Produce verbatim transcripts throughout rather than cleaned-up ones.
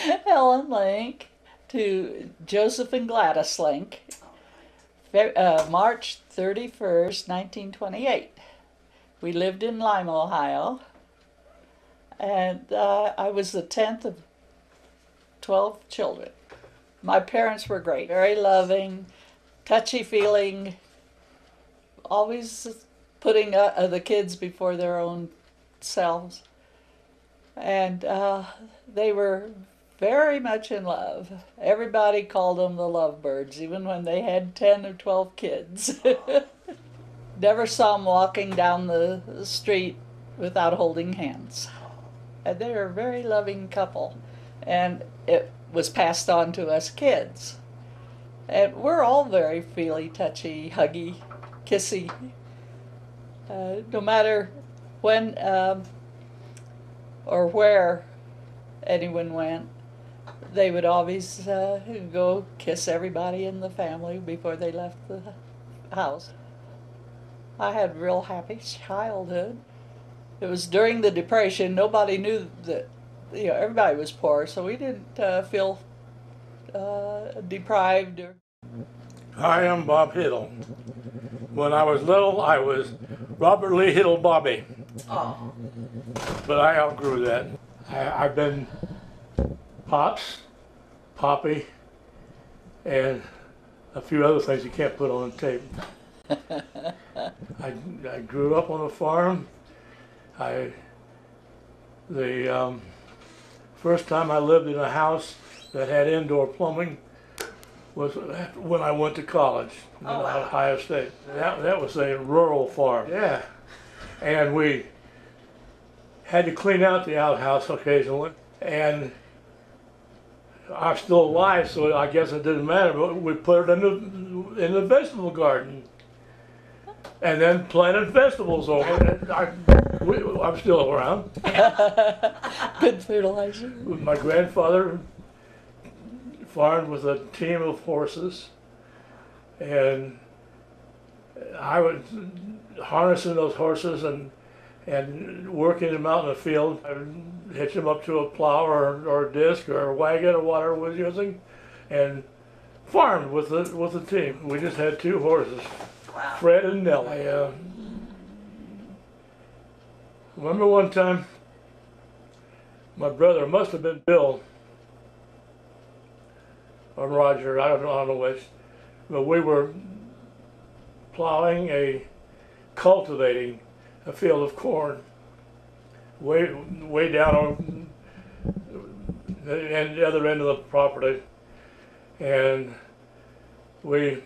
Helen Link to Joseph and Gladys Link, uh, March thirty-first, nineteen twenty-eight. We lived in Lima, Ohio, and uh, I was the tenth of twelve children. My parents were great, very loving, touchy-feeling, always putting uh, the kids before their own selves. And uh, they were very much in love. Everybody called them the lovebirds, even when they had ten or twelve kids. Never saw them walking down the street without holding hands. And they were a very loving couple. And it was passed on to us kids. And we're all very feely, touchy, huggy, kissy. Uh, no matter when um, or where anyone went, they would always uh, go kiss everybody in the family before they left the house. I had a real happy childhood. It was during the Depression. Nobody knew that, you know, everybody was poor, so we didn't uh, feel uh, deprived. Or... Hi, I'm Bob Hittle. When I was little, I was Robert Lee Hittle Bobby. Oh. But I outgrew that. I, I've been Pops, Poppy, and a few other things you can't put on tape. I, I grew up on a farm. I the um, first time I lived in a house that had indoor plumbing was when I went to college in Oh, wow. Ohio State. That, that was a rural farm. Yeah. And we had to clean out the outhouse occasionally. And I'm still alive, so I guess it didn't matter, but we put it in the, in the vegetable garden. And then planted vegetables over it. I, we, I'm still around. Good fertilizer. My grandfather farmed with a team of horses, and I was harnessing those horses and and working them out in the field. I would hitch them up to a plow or, or a disc or a wagon or whatever we was using, and farmed with the with the team. We just had two horses, Wow. Fred and Nellie. I uh, remember one time, my brother, must have been Bill or Roger, I don't know, I don't know which, but we were plowing a, cultivating a field of corn way, way down on the, end, the other end of the property, and we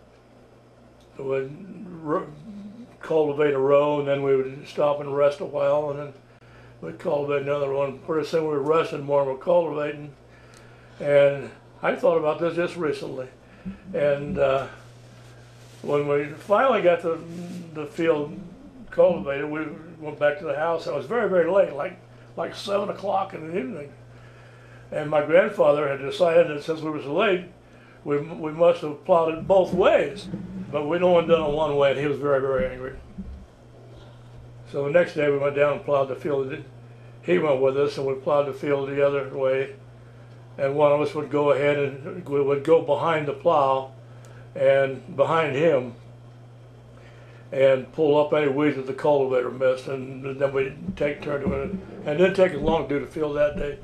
would cultivate a row, and then we would stop and rest a while, and then we'd cultivate another one. Pretty soon we were resting more than we're cultivating, and I thought about this just recently, and uh, when we finally got the, the field cultivated, we went back to the house. It was very, very late, like like seven o'clock in the evening. And my grandfather had decided that since we were so late, we, we must have plowed it both ways. But we'd only done it one way, and he was very, very angry. So the next day we went down and plowed the field. He went with us, and we plowed the field the other way. And one of us would go ahead and we would go behind the plow and behind him and pull up any weeds that the cultivator missed, and then we'd take turn to it. And it didn't take us long to do the field that day.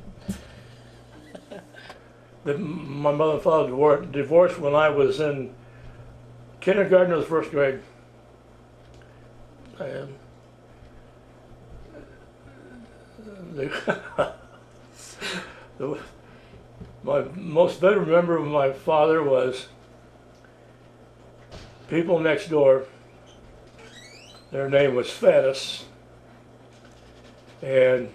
The, my mother and father divorced, divorced when I was in kindergarten or the first grade. And they, the, my most vivid memory of my father was people next door. Their name was Faddis, and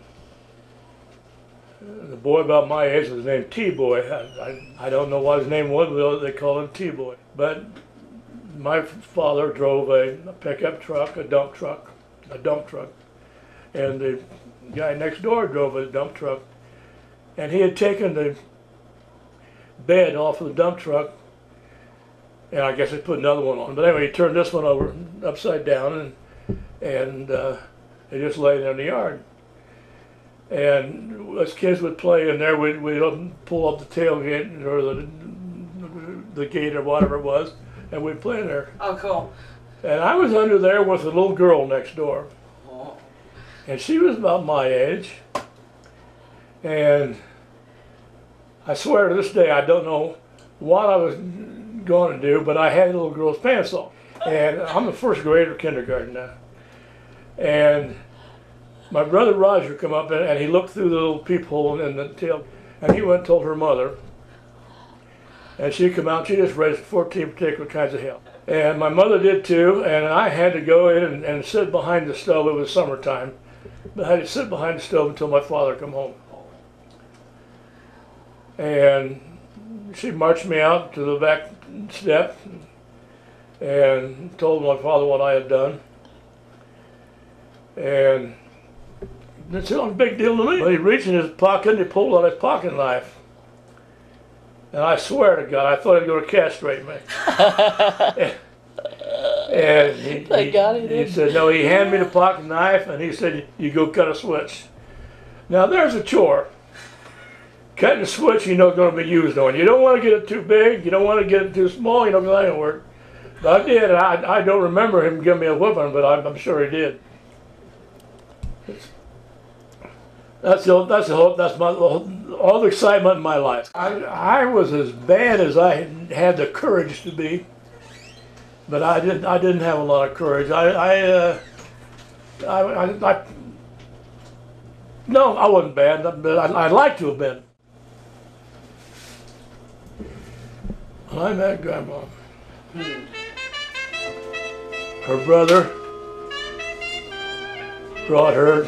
the boy about my age was named T-Boy. I, I, I don't know what his name was, but they called him T-Boy. But my father drove a, a pickup truck, a dump truck, a dump truck, and the guy next door drove a dump truck, and he had taken the bed off of the dump truck, and I guess they put another one on. But anyway, he turned this one over upside down, and and uh, they just laid there in the yard. And as kids would play in there, we'd, we'd pull up the tailgate or the, the gate or whatever it was, and we'd play in there. Oh, cool. And I was under there with a little girl next door. Oh. And she was about my age. And I swear to this day, I don't know what I was going to do, but I had the little girl's pants off. And I'm a first grader, kindergarten now. And my brother Roger come up and, and he looked through the little peephole in the tail, and he went and told her mother. And she come out, she just raised fourteen particular kinds of hell. And my mother did too, and I had to go in and, and sit behind the stove. It was summertime. But I had to sit behind the stove until my father come home. And she marched me out to the back step and told my father what I had done. And it's not a big deal to me. But he reached in his pocket and he pulled out his pocket knife. And I swear to God, I thought he was going to castrate me. and and he, Thank God he he, didn't. he said, no, he handed me the pocket knife and he said, you go cut a switch. Now there's a chore. Cutting a switch, you know, it's going to be used on. You don't want to get it too big. You don't want to get it too small. You know, because that ain't work. But I did. I, I don't remember him giving me a whipping, but I'm, I'm sure he did. It's, that's the that's the whole, that's my all the excitement in my life. I I was as bad as I had the courage to be, but I didn't I didn't have a lot of courage. I I uh, I, I, I no I wasn't bad, but I, I'd like to have been. When I met Grandma, her brother brought her,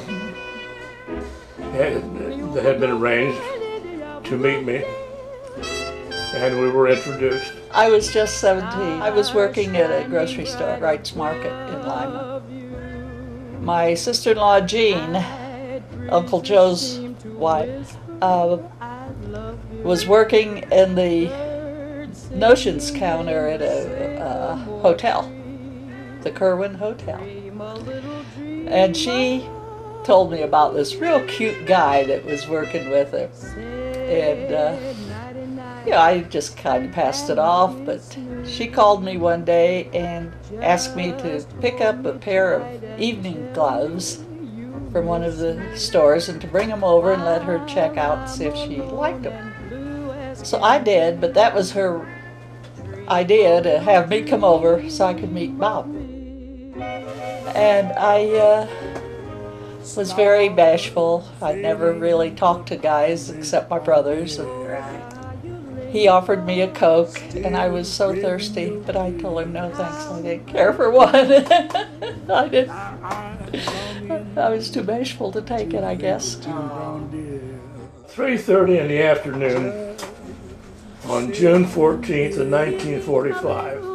that had been arranged to meet me, and we were introduced. I was just seventeen. I was working at a grocery store, Wright's Market in Lima. My sister-in-law Jean, Uncle Joe's wife, uh, was working in the notions counter at a uh, hotel, the Kerwin Hotel. And she told me about this real cute guy that was working with her. And, uh, yeah, I just kind of passed it off, but she called me one day and asked me to pick up a pair of evening gloves from one of the stores and to bring them over and let her check out and see if she liked them. So I did, but that was her idea, to have me come over so I could meet Bob. And I uh, was very bashful. I never really talked to guys except my brothers. And he offered me a Coke, and I was so thirsty, but I told him no thanks. I didn't care for one. I didn't. I was too bashful to take it, I guess. three thirty in the afternoon on June fourteenth of nineteen forty-five.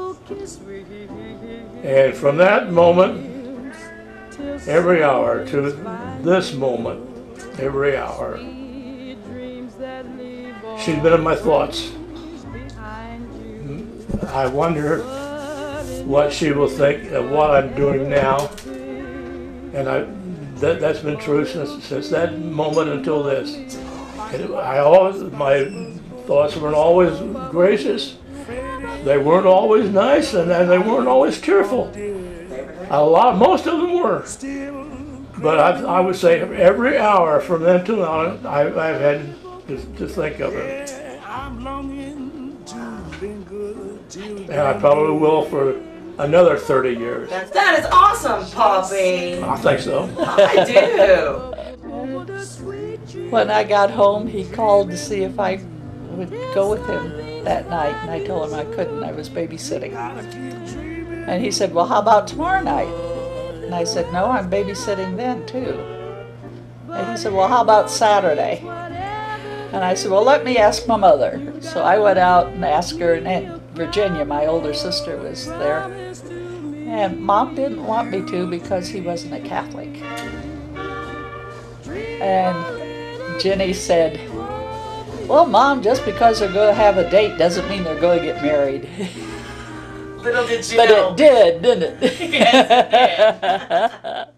And from that moment, every hour to this moment, every hour, she's been in my thoughts. I wonder what she will think of what I'm doing now. And I, that, that's been true since, since that moment until this. And I always, my thoughts weren't always gracious. They weren't always nice, and, and they weren't always cheerful. A lot, most of them were. But I, I would say every hour from then to now, I, I've had to, to think of it. And I probably will for another thirty years. That, that is awesome, Poppy. I think so. I do. When I got home, he called to see if I would go with him that night, and I told him I couldn't. I was babysitting. And he said, well, how about tomorrow night? And I said, no, I'm babysitting then too. And he said, well, how about Saturday? And I said, well, let me ask my mother. So I went out and asked her, and Aunt Virginia, my older sister, was there. And Mom didn't want me to because he wasn't a Catholic. And Jenny said, well, Mom, just because they're going to have a date doesn't mean they're going to get married. Little did you But know. it did, didn't it? Yes, it did.